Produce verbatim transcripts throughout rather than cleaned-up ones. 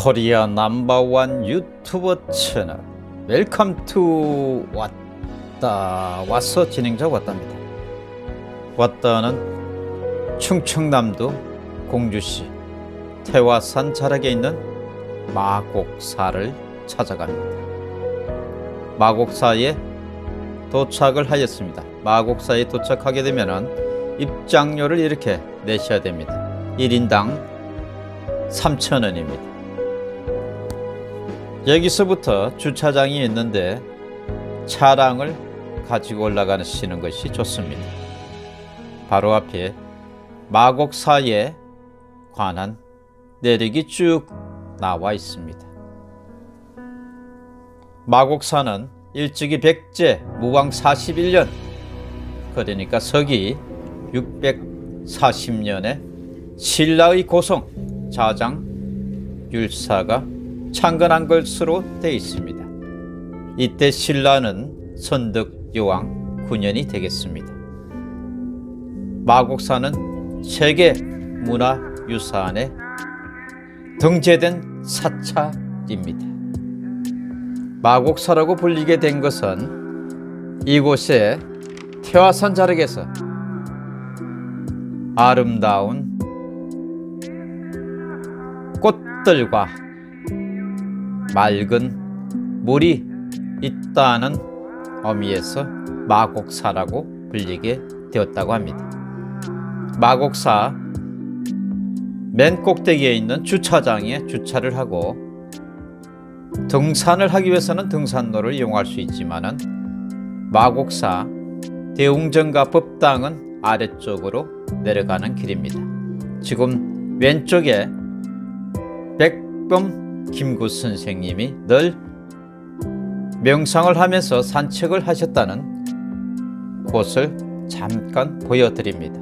코리아 넘버원 유튜버 채널 웰컴 투 왔다. 와서 진행자 왔답니다. 왔다는 충청남도 공주시 태화산 자락에 있는 마곡사를 찾아갑니다. 마곡사에 도착을 하였습니다. 마곡사에 도착하게 되면 입장료를 이렇게 내셔야 됩니다. 일 인당 삼천 원입니다. 여기서부터 주차장이 있는데 차량을 가지고 올라가시는 것이 좋습니다. 바로 앞에 마곡사에 관한 내력이 쭉 나와 있습니다. 마곡사는 일찍이 백제 무왕 사십일 년, 그러니까 서기 육백사십 년에 신라의 고성 자장 율사가 창건한 것으로 되어 있습니다. 이때 신라는 선덕여왕 구 년이 되겠습니다. 마곡사는 세계문화유산에 등재된 사찰입니다. 마곡사라고 불리게 된 것은 이곳에 태화산 자락에서 아름다운 꽃들과 맑은 물이 있다는 의미에서 마곡사라고 불리게 되었다고 합니다. 마곡사 맨 꼭대기에 있는 주차장에 주차를 하고 등산을 하기 위해서는 등산로를 이용할 수 있지만은 마곡사 대웅전과 법당은 아래쪽으로 내려가는 길입니다. 지금 왼쪽에 백범 김구 선생님이 늘 명상을 하면서 산책을 하셨다는 곳을 잠깐 보여드립니다.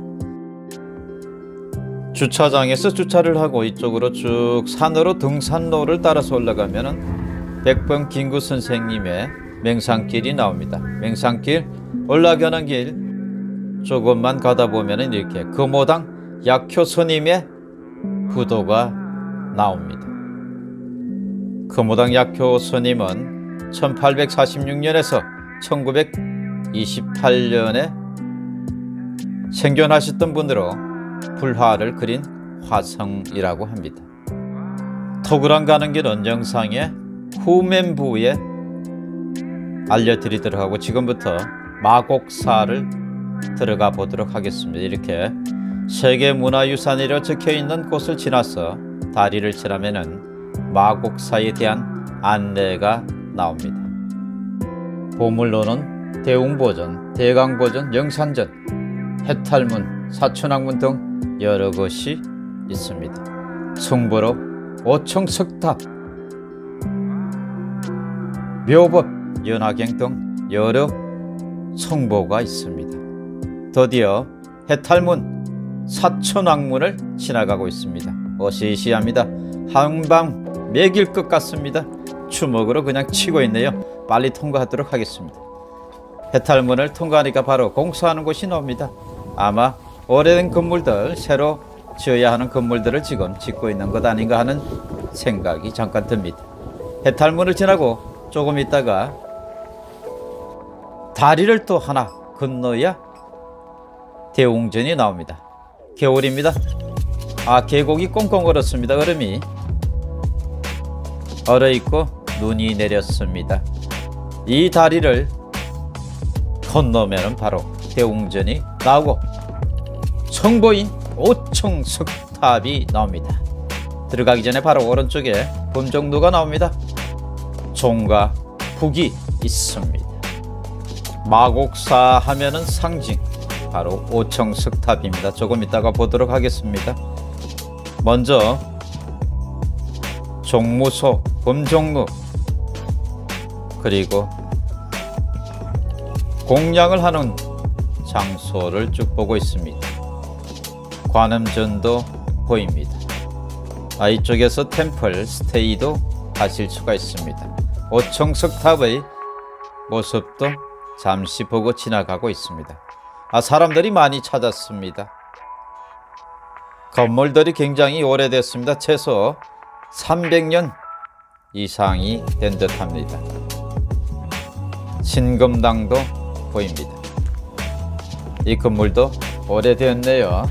주차장에서 주차를 하고 이쪽으로 쭉 산으로 등산로를 따라서 올라가면 백범 김구 선생님의 명상길이 나옵니다. 명상길 올라가는 길 조금만 가다 보면 이렇게 금오당 약효 스님의 부도가 나옵니다. 금오당 약효 스님은 천팔백사십육 년에서 천구백이십팔 년에 생존하셨던 분으로 불화를 그린 화성이라고 합니다. 토그랑 가는 길은 영상의 후면부에 알려드리도록 하고 지금부터 마곡사를 들어가 보도록 하겠습니다. 이렇게 세계문화유산이라 적혀있는 곳을 지나서 다리를 지나면은 마곡사에 대한 안내가 나옵니다. 보물로는 대웅보전, 대강보전, 영산전, 해탈문, 사천왕문 등 여러 것이 있습니다. 승부로 오청석탑, 묘법, 연화경 등 여러 성보가 있습니다. 드디어 해탈문, 사천왕문을 지나가고 있습니다. 어시시합니다. 한방 매길 것 같습니다. 주먹으로 그냥 치고 있네요. 빨리 통과하도록 하겠습니다. 해탈문을 통과하니까 바로 공사하는 곳이 나옵니다. 아마 오래된 건물들, 새로 지어야 하는 건물들을 지금 짓고 있는 것 아닌가 하는 생각이 잠깐 듭니다. 해탈문을 지나고 조금 있다가 다리를 또 하나 건너야 대웅전이 나옵니다. 겨울입니다. 아, 계곡이 꽁꽁 얼었습니다. 얼음이 얼어있고 눈이 내렸습니다. 이 다리를 건너면 바로 대웅전이 나오고 성보인 오청석탑이 나옵니다. 들어가기 전에 바로 오른쪽에 범정루가 나옵니다. 종과 북이 있습니다. 마곡사 하면은 상징 바로 오청석탑입니다. 조금 이따가 보도록 하겠습니다. 먼저 종무소, 범종루, 그리고 공양을 하는 장소를 쭉 보고 있습니다. 관음전도 보입니다. 아, 이쪽에서 템플 스테이도 하실 수가 있습니다. 오청석탑의 모습도 잠시 보고 지나가고 있습니다. 아, 사람들이 많이 찾았습니다. 건물들이 굉장히 오래됐습니다. 최소 삼백 년 이상이 된 듯합니다. 신금당도 보입니다. 이 건물도 오래되었네요.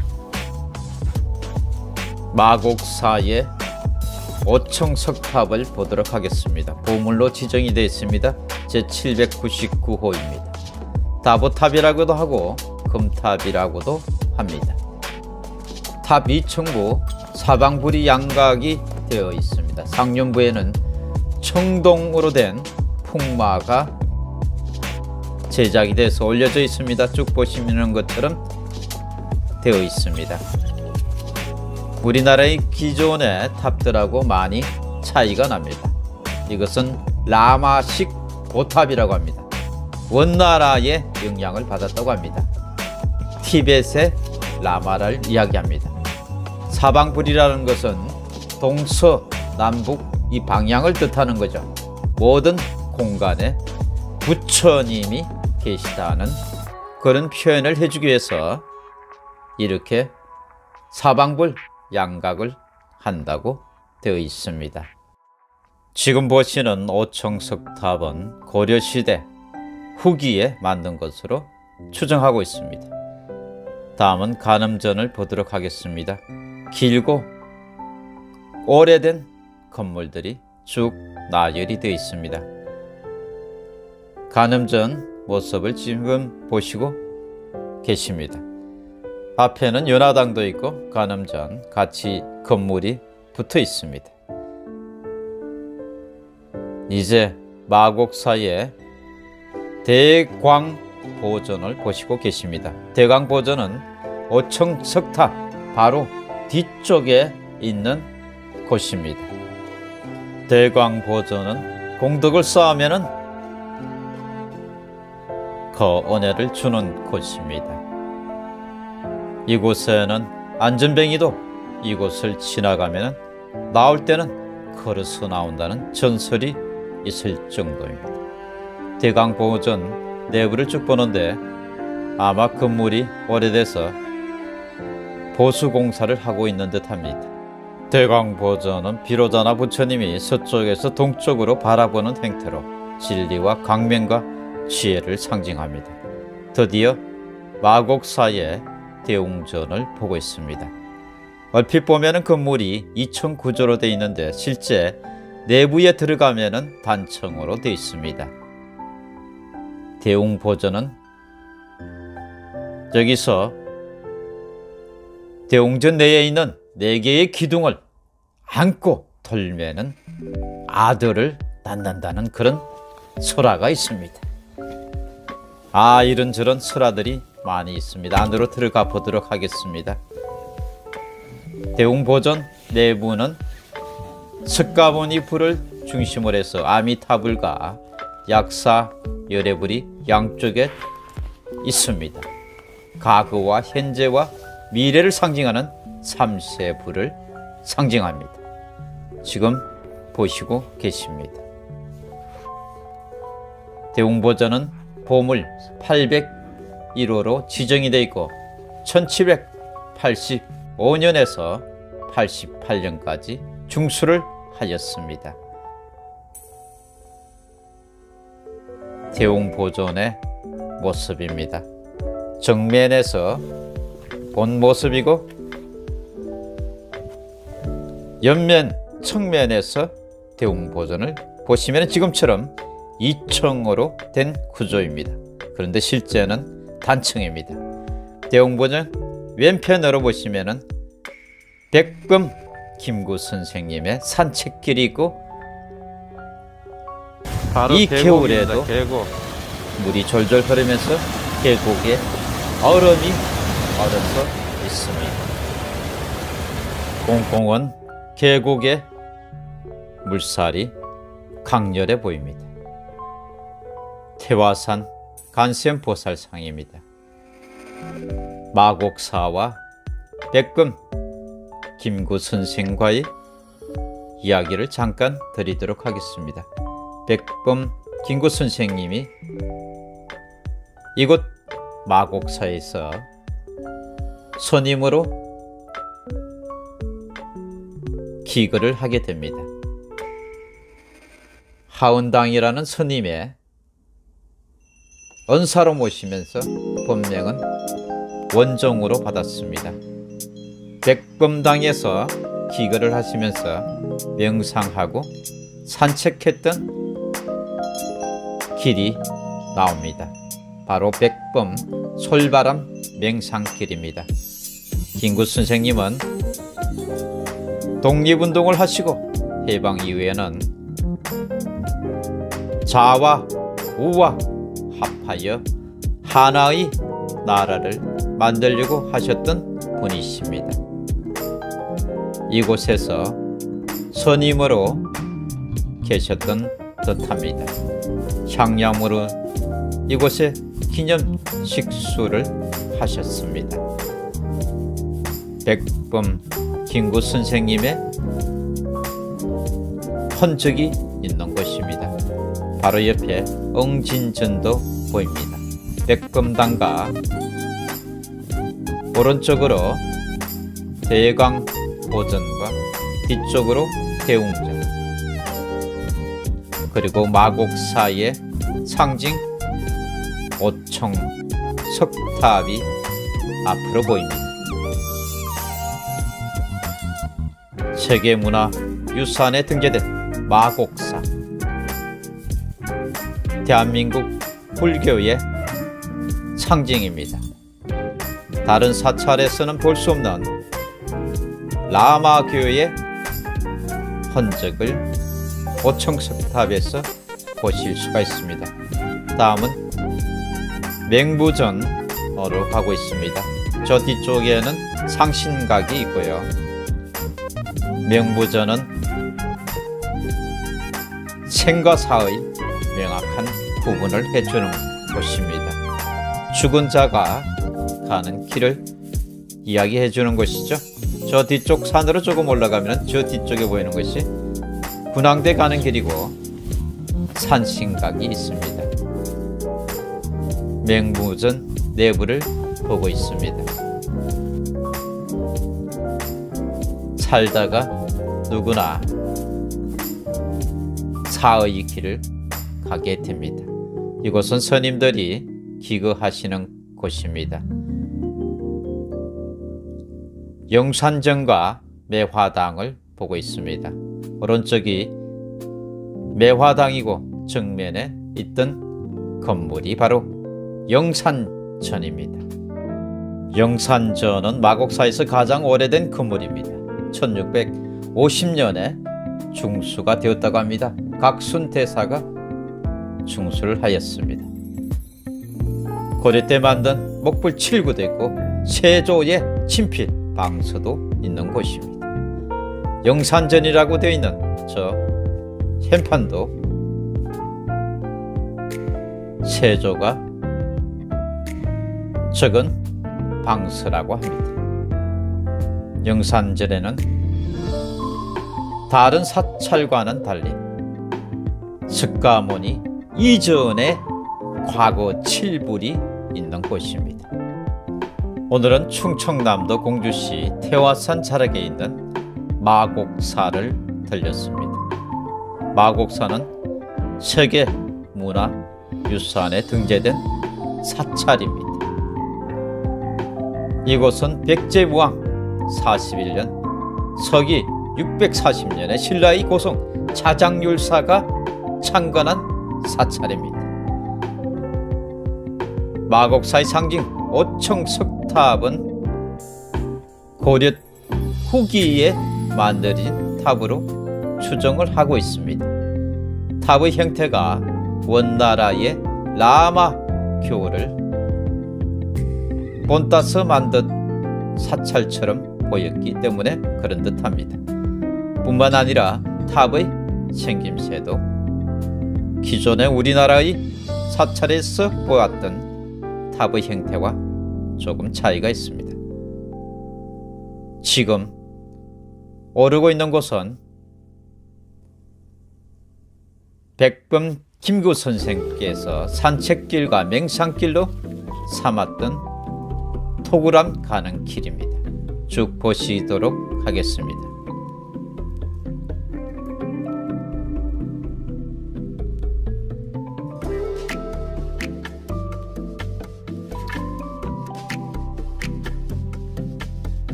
마곡사의 오청석탑을 보도록 하겠습니다. 보물로 지정이 되어 있습니다. 제칠백구십구 호입니다. 다보탑이라고도 하고 금탑이라고도 합니다. 탑 이층부 사방불이 양각이 되어 있습니다. 상륜부에는 청동으로 된 풍마가 제작이 돼서 올려져 있습니다. 쭉 보시는 것처럼 되어 있습니다. 우리나라의 기존의 탑들하고 많이 차이가 납니다. 이것은 라마식 고탑이라고 합니다. 원나라의 영향을 받았다고 합니다. 티벳의 라마를 이야기합니다. 사방불이라는 것은 동서남북 이 방향을 뜻하는 거죠. 모든 공간에 부처님이 계시다는 그런 표현을 해주기 위해서 이렇게 사방불 양각을 한다고 되어 있습니다. 지금 보시는 오청석탑은 고려시대 후기에 만든 것으로 추정하고 있습니다. 다음은 간음전을 보도록 하겠습니다. 길고 오래된 건물들이 쭉 나열이 되어 있습니다. 간음전 모습을 지금 보시고 계십니다. 앞에는 연화당도 있고 간음전 같이 건물이 붙어 있습니다. 이제 마곡사의 대광보전을 보시고 계십니다. 대광보전은 오청석탑 바로 뒤쪽에 있는 곳입니다. 대광보전은 공덕을 쌓으면은 거은혜를 주는 곳입니다. 이곳에는 안전뱅이도 이곳을 지나가면 나올 때는 걸어서 나온다는 전설이 있을 정도입니다. 대광보전 내부를 쭉 보는데 아마 건물이 오래돼서 보수공사를 하고 있는 듯합니다. 대광보전은 비로자나 부처님이 서쪽에서 동쪽으로 바라보는 행태로 진리와 광명과 지혜를 상징합니다. 드디어 마곡사의 대웅전을 보고 있습니다. 얼핏 보면 건물이 이층 구조로 되어 있는데 실제 내부에 들어가면 단층으로 되어 있습니다. 대웅보전은 여기서 대웅전 내에 있는 네 개의 기둥을 안고 돌면은 아들을 낳는다는 그런 설화가 있습니다. 아, 이런저런 설화들이 많이 있습니다. 안으로 들어가 보도록 하겠습니다. 대웅보전 내부는 석가모니 불을 중심으로 해서 아미타불과 약사 열애불이 양쪽에 있습니다. 과거와 현재와 미래를 상징하는 삼세불을 상징합니다. 지금 보시고 계십니다. 대웅보전은 보물 팔백일 호로 지정이 되어 있고 천칠백팔십오 년에서 팔십팔 년까지 중수를 하였습니다. 대웅보전의 모습입니다. 정면에서 본 모습이고 옆면 측면에서 대웅보전을 보시면 지금처럼 이 층으로 된 구조입니다. 그런데 실제는 단층입니다. 대웅보전 왼편으로 보시면 백금 김구 선생님의 산책길이 있고 바로 이 겨울에도 계곡. 물이 졸졸 흐르면서 계곡에 얼음이 얼어서 있습니다. 공공은 계곡의 물살이 강렬해 보입니다. 태화산 간센보살상입니다. 마곡사와 백금 김구 선생과의 이야기를 잠깐 드리도록 하겠습니다. 백금 김구 선생님이 이곳 마곡사에서 스님으로 기거를 하게 됩니다. 하은당이라는 스님의 은사로 모시면서 법명은 원종으로 받았습니다. 백범당에서 기거를 하시면서 명상하고 산책했던 길이 나옵니다. 바로 백범 솔바람 명상길입니다. 김구 선생님은 독립운동을 하시고 해방 이후에는 자와 우와 합하여 하나의 나라를 만들려고 하셨던 분이십니다. 이곳에서 스님으로 계셨던 듯합니다. 향량으로 이곳에 기념 식수를 하셨습니다. 백범 김구 선생님의 흔적이 있는 곳입니다. 바로 옆에 응진전도 보입니다. 백범당과 오른쪽으로 대강 보전과 뒤쪽으로 대웅전, 그리고 마곡사의 상징 오청 석탑이 앞으로 보입니다. 세계문화유산에 등재된 마곡사, 대한민국 불교의 상징입니다. 다른 사찰에서는 볼 수 없는 라마교의 흔적을 오청석탑에서 보실 수가 있습니다. 다음은 맹부전으로 가고 있습니다. 저 뒤쪽에는 상신각이 있고요. 명부전은 생과 사의 명확한 구분을 해주는 곳입니다. 죽은 자가 가는 길을 이야기해 주는 것이죠. 저 뒤쪽 산으로 조금 올라가면 저 뒤쪽에 보이는 것이 군항대 가는 길이고 산신각이 있습니다. 맹부전 내부를 보고 있습니다. 살다가 누구나 사의 길을 가게 됩니다. 이곳은 스님들이 기거하시는 곳입니다. 영산정과 매화당을 보고 있습니다. 오른쪽이 매화당이고 정면에 있던 건물이 바로 영산전입니다. 영산전은 마곡사에서 가장 오래된 건물입니다. 천육백오십 년에 중수가 되었다고 합니다. 각순대사가 중수를 하였습니다. 고려 때 만든 목불 칠구도 있고 세조의 친필 방서도 있는 곳입니다. 영산전이라고 되어 있는 저 현판도 세조가 적은 방서라고 합니다. 영산전에는 다른 사찰과는 달리 석가모니 이전의 과거 칠불이 있는 곳입니다. 오늘은 충청남도 공주시 태화산 자락에 있는 마곡사를 들렸습니다. 마곡사는 세계문화유산에 등재된 사찰입니다. 이곳은 백제무왕 사십일 년 서기 육백사십 년에 신라의 고성 자장율사가 창건한 사찰입니다. 마곡사의 상징 오청석탑은 고려 후기에 만들어진 탑으로 추정을 하고 있습니다. 탑의 형태가 원나라의 라마교를 본따서 만든 사찰처럼 보였기 때문에 그런 듯합니다. 뿐만 아니라 탑의 생김새도 기존의 우리나라의 사찰에서 보았던 탑의 형태와 조금 차이가 있습니다. 지금 오르고 있는 곳은 백범 김구 선생께서 산책길과 명상길로 삼았던 토구람 가는 길입니다. 쭉 보시도록 하겠습니다.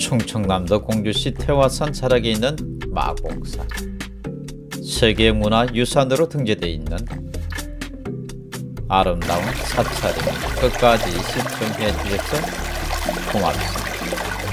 충청남도 공주시 태화산 자락에 있는 마곡산, 세계문화유산으로 등재되어 있는 아름다운 사찰입니다. 끝까지 시청해 주셔서 고맙습니다.